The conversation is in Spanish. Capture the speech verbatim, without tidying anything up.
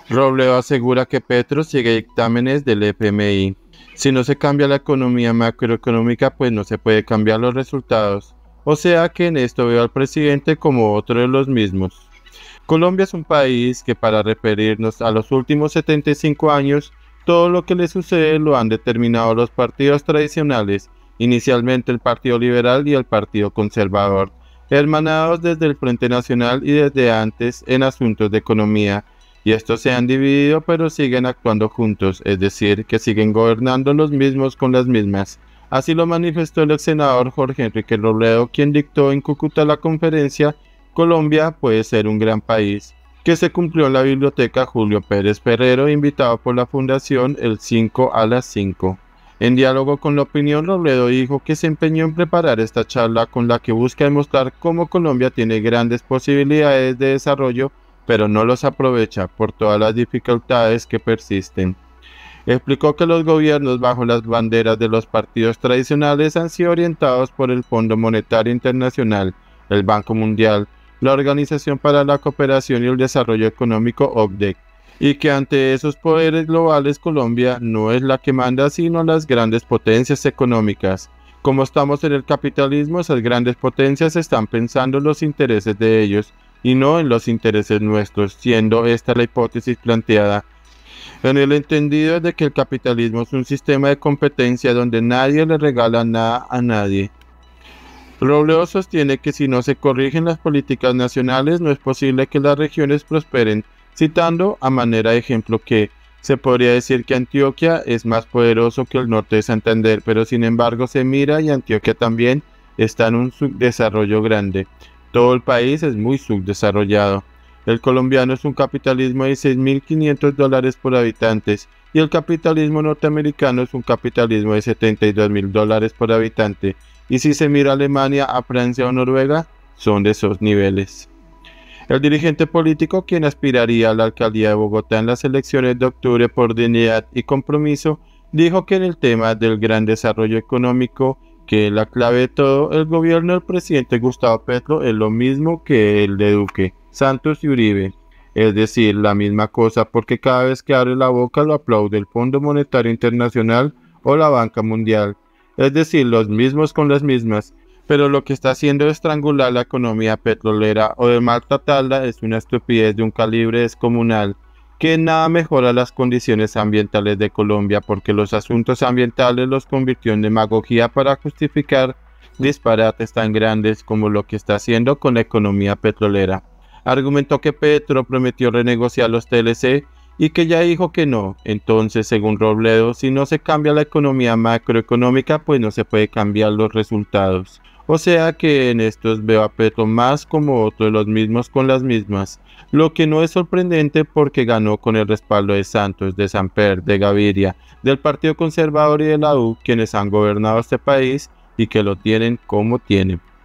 Robledo asegura que Petro sigue dictámenes del F M I. Si no se cambia la economía macroeconómica, pues no se puede cambiar los resultados. O sea que en esto veo al presidente como otro de los mismos. Colombia es un país que, para referirnos a los últimos setenta y cinco años, todo lo que le sucede lo han determinado los partidos tradicionales, inicialmente el Partido Liberal y el Partido Conservador, hermanados desde el Frente Nacional y desde antes en asuntos de economía, y estos se han dividido pero siguen actuando juntos, es decir, que siguen gobernando los mismos con las mismas. Así lo manifestó el ex senador Jorge Enrique Robledo, quien dictó en Cúcuta la conferencia Colombia puede ser un gran país, que se cumplió en la biblioteca Julio Pérez Ferrero, invitado por la Fundación El cinco a las cinco. En diálogo con la opinión, Robledo dijo que se empeñó en preparar esta charla con la que busca demostrar cómo Colombia tiene grandes posibilidades de desarrollo, pero no los aprovecha por todas las dificultades que persisten. Explicó que los gobiernos bajo las banderas de los partidos tradicionales han sido orientados por el Fondo Monetario Internacional, el Banco Mundial, la Organización para la Cooperación y el Desarrollo Económico O C D E, y que ante esos poderes globales Colombia no es la que manda sino las grandes potencias económicas. Como estamos en el capitalismo, esas grandes potencias están pensando en los intereses de ellos y no en los intereses nuestros, siendo esta la hipótesis planteada, en el entendido de que el capitalismo es un sistema de competencia donde nadie le regala nada a nadie. Robledo sostiene que si no se corrigen las políticas nacionales no es posible que las regiones prosperen, citando a manera de ejemplo que se podría decir que Antioquia es más poderoso que el norte de Santander, pero sin embargo se mira y Antioquia también está en un subdesarrollo grande. Todo el país es muy subdesarrollado. El colombiano es un capitalismo de seis mil quinientos dólares por habitantes y el capitalismo norteamericano es un capitalismo de setenta y dos mil dólares por habitante. Y si se mira a Alemania, a Francia o Noruega, son de esos niveles. El dirigente político, quien aspiraría a la alcaldía de Bogotá en las elecciones de octubre por Dignidad y Compromiso, dijo que en el tema del gran desarrollo económico, que es la clave de todo, el gobierno del presidente Gustavo Petro es lo mismo que el de Duque, Santos y Uribe. Es decir, la misma cosa, porque cada vez que abre la boca lo aplaude el Fondo Monetario Internacional o la Banca Mundial. Es decir, los mismos con las mismas, pero lo que está haciendo es estrangular la economía petrolera o de maltratarla es una estupidez de un calibre descomunal, que nada mejora las condiciones ambientales de Colombia porque los asuntos ambientales los convirtió en demagogía para justificar disparates tan grandes como lo que está haciendo con la economía petrolera. Argumentó que Petro prometió renegociar los T L C y que ya dijo que no. Entonces, según Robledo, si no se cambia la economía macroeconómica, pues no se puede cambiar los resultados. O sea que en estos veo a Petro más como otro de los mismos con las mismas, lo que no es sorprendente porque ganó con el respaldo de Santos, de Samper, de Gaviria, del Partido Conservador y de la U, quienes han gobernado este país y que lo tienen como tienen.